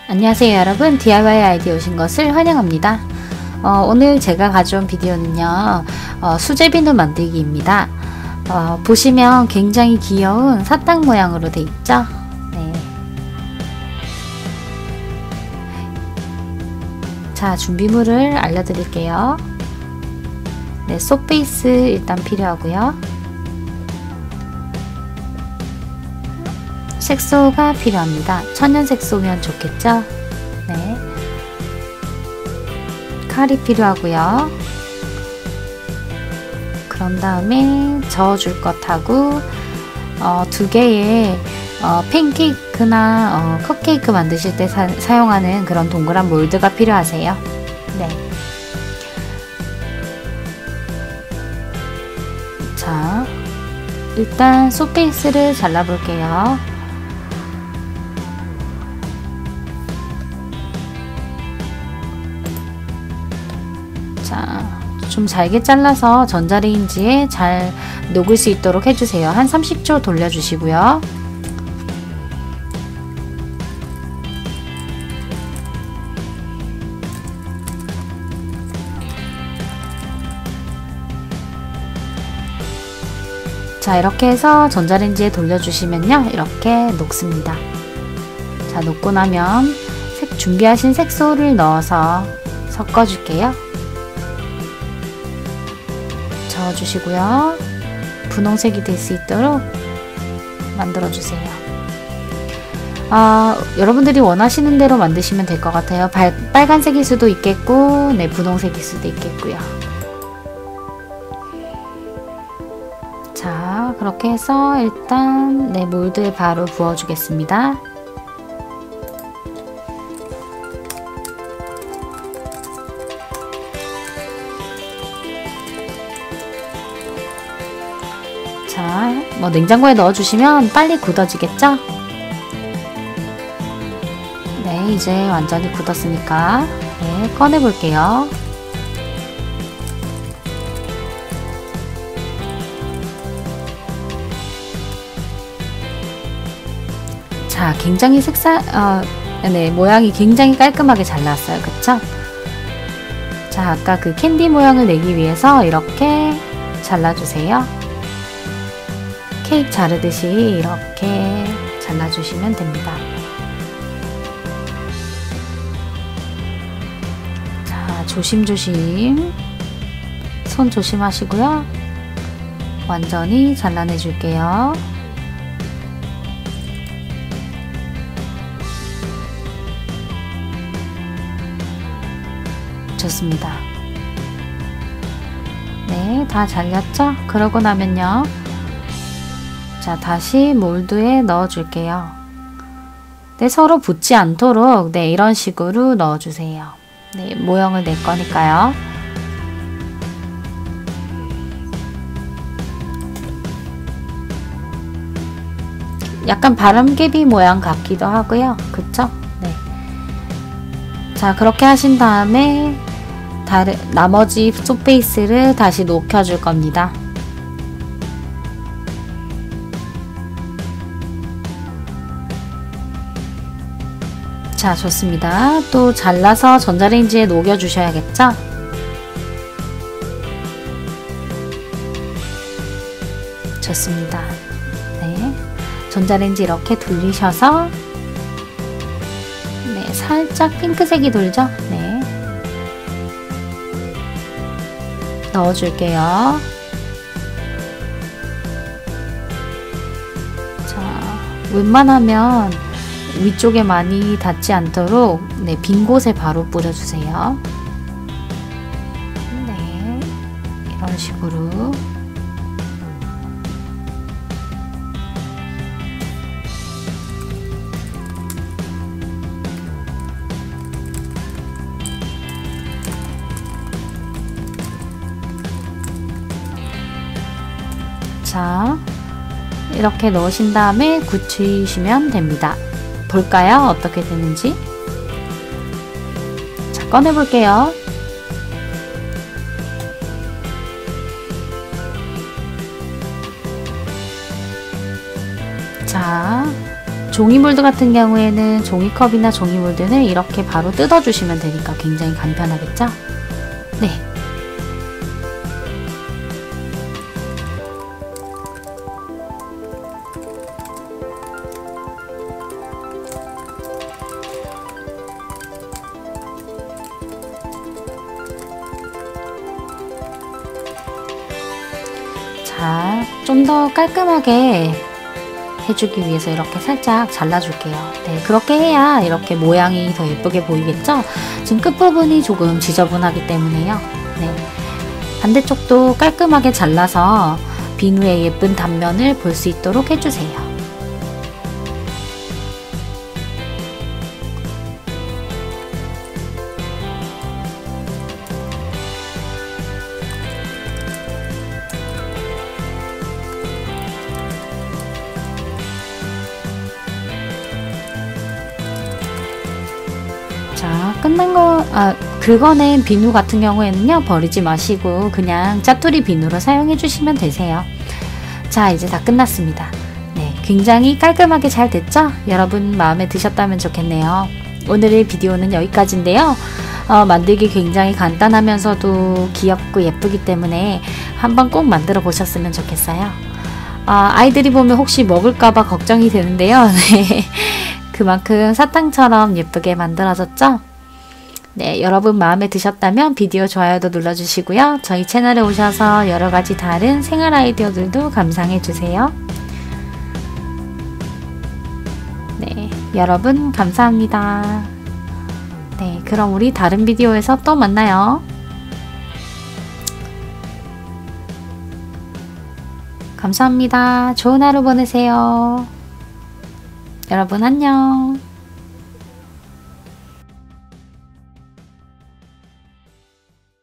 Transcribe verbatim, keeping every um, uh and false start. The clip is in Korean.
안녕하세요 여러분, 디아이와이 아이디에 오신 것을 환영합니다. 어, 오늘 제가 가져온 비디오는요 어, 수제 비누 만들기입니다. 어, 보시면 굉장히 귀여운 사탕 모양으로 돼 있죠. 네. 자, 준비물을 알려드릴게요. 네, 소 베이스 일단 필요하고요. 색소가 필요합니다. 천연 색소면 좋겠죠? 네. 칼이 필요하고요. 그런 다음에 저어줄 것하고 어, 두 개의 어, 팬케이크나 어, 컵케이크 만드실 때 사, 사용하는 그런 동그란 몰드가 필요하세요. 네. 자, 일단 소페이스를 잘라볼게요. 자, 좀 잘게 잘라서 전자레인지에 잘 녹을 수 있도록 해주세요. 한 삼십 초 돌려주시고요. 자, 이렇게 해서 전자레인지에 돌려주시면요 이렇게 녹습니다. 자, 녹고 나면 색, 준비하신 색소를 넣어서 섞어줄게요. 저어주시고요. 분홍색이 될 수 있도록 만들어주세요. 아, 여러분들이 원하시는 대로 만드시면 될 것 같아요. 발, 빨간색일 수도 있겠고, 네, 분홍색일 수도 있겠고요. 자, 그렇게 해서 일단 네, 몰드에 바로 부어주겠습니다. 자, 뭐 냉장고에 넣어주시면 빨리 굳어지겠죠? 네, 이제 완전히 굳었으니까 네, 꺼내볼게요. 자, 굉장히 색상, 어, 네, 모양이 굉장히 깔끔하게 잘 나왔어요. 그쵸? 자, 아까 그 캔디 모양을 내기 위해서 이렇게 잘라주세요. 케이크 자르듯이 이렇게 잘라주시면 됩니다. 자, 조심조심 손 조심하시고요. 완전히 잘라내 줄게요. 좋습니다. 네, 다 잘렸죠? 그러고 나면요, 자, 다시 몰드에 넣어 줄게요. 네, 서로 붙지 않도록 네, 이런 식으로 넣어 주세요. 네, 모형을 낼 거니까요. 약간 바람개비 모양 같기도 하고요. 그쵸? 네. 자, 그렇게 하신 다음에 다른 나머지 소페이스를 다시 녹여 줄 겁니다. 자, 좋습니다. 또 잘라서 전자레인지에 녹여 주셔야겠죠? 좋습니다. 네, 전자레인지 이렇게 돌리셔서 네, 살짝 핑크색이 돌죠? 네, 넣어줄게요. 자, 웬만하면 위쪽에 많이 닿지 않도록 네, 빈 곳에 바로 뿌려주세요. 네, 이런 식으로. 자, 이렇게 넣으신 다음에 굳히시면 됩니다. 볼까요? 어떻게 되는지. 자, 꺼내볼게요. 자, 종이몰드 같은 경우에는 종이컵이나 종이몰드는 이렇게 바로 뜯어주시면 되니까 굉장히 간편하겠죠? 네. 자, 좀 더 깔끔하게 해주기 위해서 이렇게 살짝 잘라줄게요. 네, 그렇게 해야 이렇게 모양이 더 예쁘게 보이겠죠? 지금 끝부분이 조금 지저분하기 때문에요. 네, 반대쪽도 깔끔하게 잘라서 비누의 예쁜 단면을 볼 수 있도록 해주세요. 자, 끝난 거, 아, 긁어낸 비누 같은 경우에는요, 버리지 마시고 그냥 짜투리 비누로 사용해 주시면 되세요. 자, 이제 다 끝났습니다. 네, 굉장히 깔끔하게 잘 됐죠? 여러분 마음에 드셨다면 좋겠네요. 오늘의 비디오는 여기까지인데요. 어, 만들기 굉장히 간단하면서도 귀엽고 예쁘기 때문에 한번 꼭 만들어 보셨으면 좋겠어요. 어, 아이들이 보면 혹시 먹을까봐 걱정이 되는데요. 네. 그만큼 사탕처럼 예쁘게 만들어졌죠? 네, 여러분 마음에 드셨다면 비디오 좋아요도 눌러주시고요. 저희 채널에 오셔서 여러가지 다른 생활 아이디어들도 감상해주세요. 네, 여러분 감사합니다. 네, 그럼 우리 다른 비디오에서 또 만나요. 감사합니다. 좋은 하루 보내세요. 여러분 안녕.